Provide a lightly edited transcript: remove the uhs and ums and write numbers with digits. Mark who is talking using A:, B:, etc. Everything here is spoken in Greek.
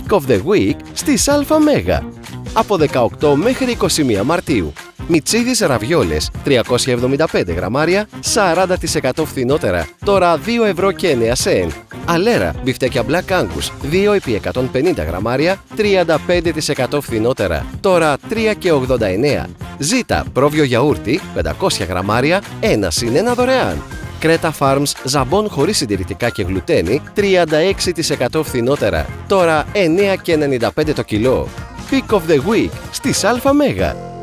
A: Pick of the Week στις ΑΜΕΓΑ. Από 18 μέχρι 21 Μαρτίου. Μιτσίδης ραβιόλες 375 γραμμάρια, 40% φθηνότερα, τώρα 2 ευρώ και 9 σεν. Αλέρα μπιφτέκια Black Angus 2 επί 150 γραμμάρια, 35% φθηνότερα, τώρα 3 και 89. Ζήτα πρόβιο γιαούρτι 500 γραμμάρια, 1 συν 1 δωρεάν. Κρέτα Farms ζαμπόν χωρίς συντηρητικά και γλουτένι 36% φθηνότερα, τώρα 9 και 95 το κιλό. Pick of the Week στις ΑΜΕΓΑ.